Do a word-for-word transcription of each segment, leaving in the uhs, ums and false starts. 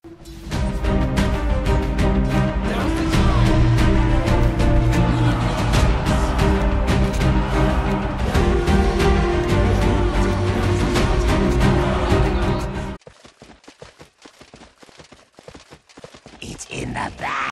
It's in the back.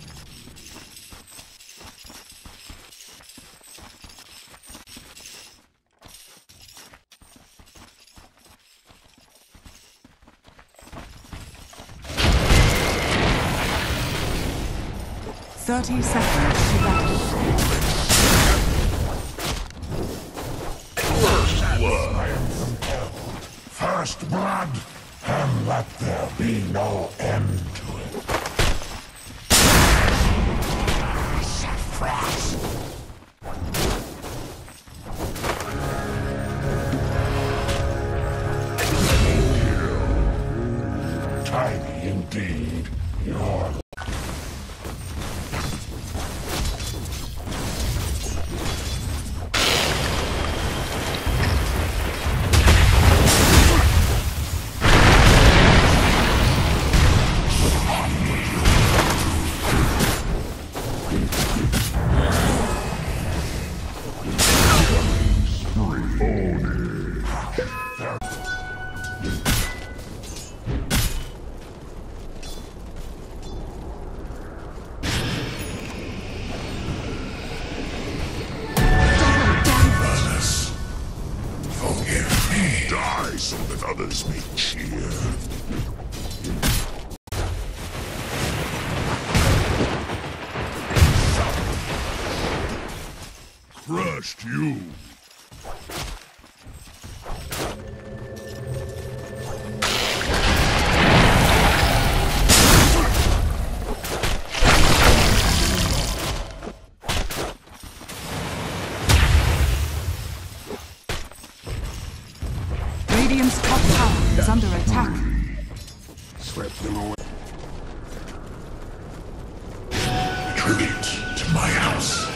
Thirty seconds to battle. First blood. First blood, and let there be no end to it. Frost. Tiny indeed. Your so that others may cheer. Crushed you. Radiant's top tower is under attack. Swept them away. Retreat to my house.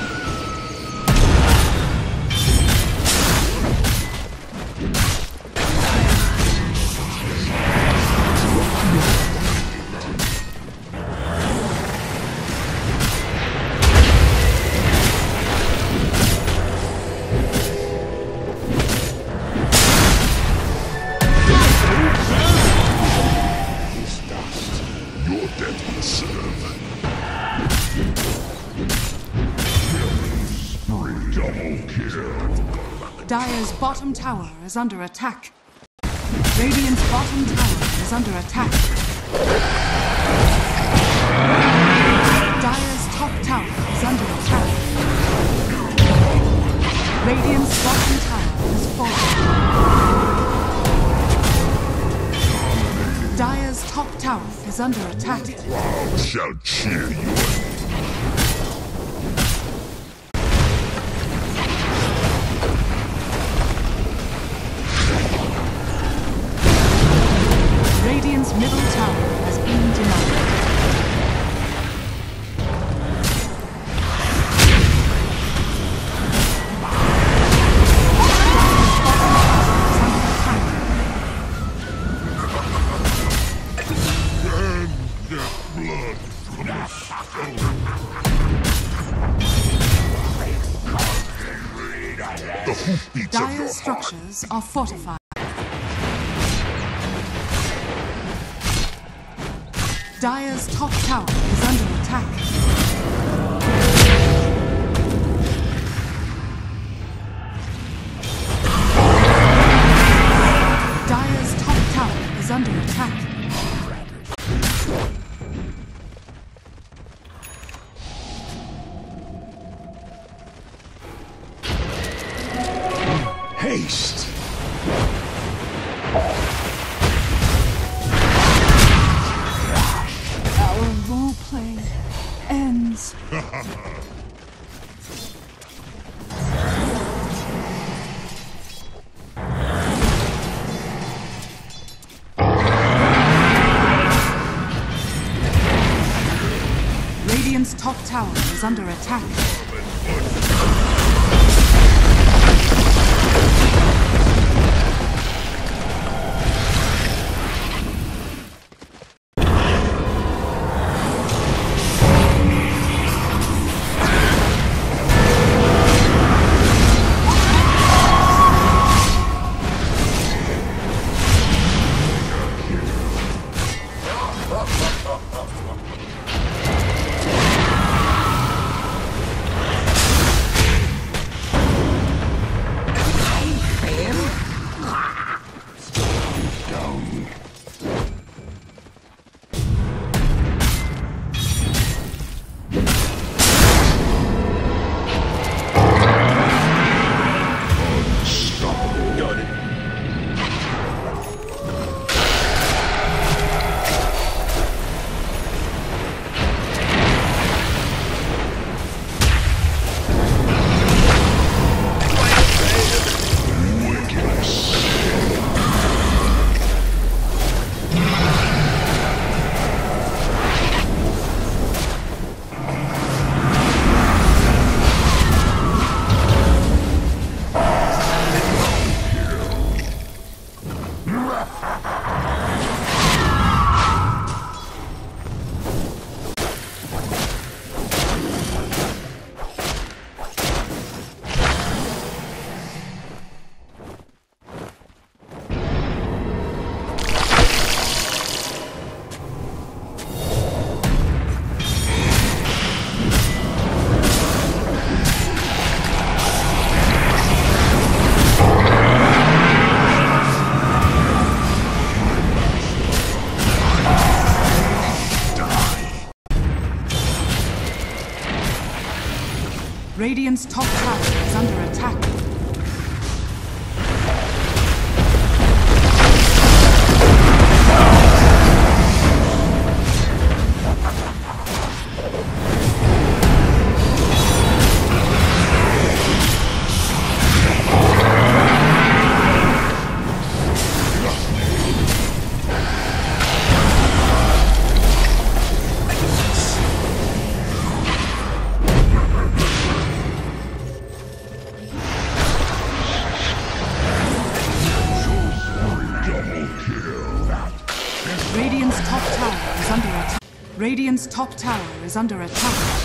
Dire's bottom tower is under attack. Radiant's bottom tower is under attack. Dire's top tower is under attack. Radiant's bottom tower is falling. Dire's top tower is under attack. Wow, shall cheer you. Radiant's middle tower has been denied. And get blood from the stone. The hoofbeats of your Dire's structures are fortified. Dire's top tower is under attack. Dire's top tower is under attack. Haste. Our roleplay ends. Radiant's top tower is under attack. Radiant's top tower is under attack. Radiant's top tower is under attack. Radiant's top tower is under attack.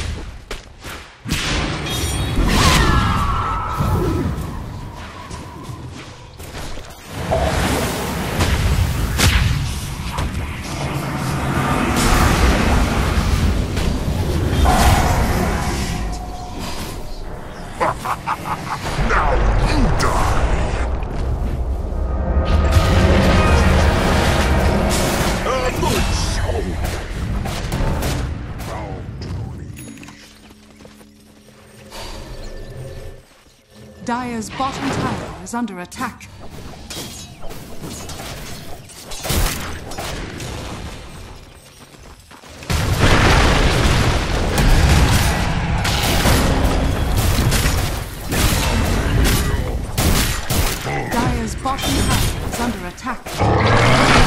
Now you die! A good show! Dire's bottom tower is under attack. Dire's bottom tower is under attack.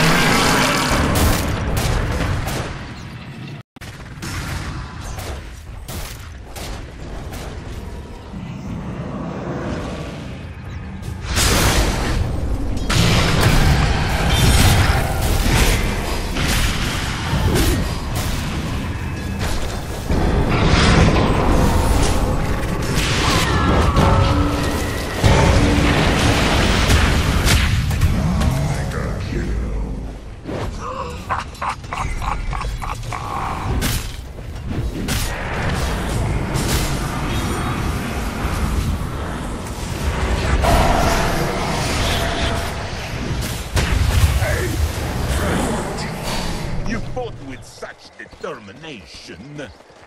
You fought with such determination.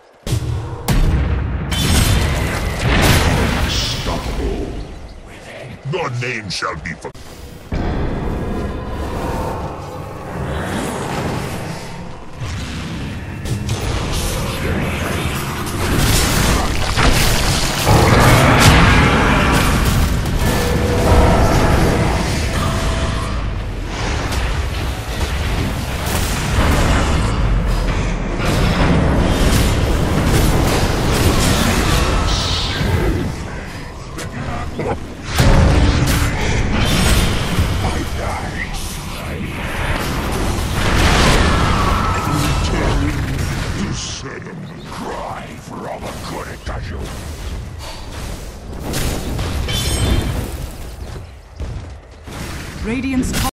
Unstoppable. Your name shall be forgotten. Cry for all the good it does you. Radiant's top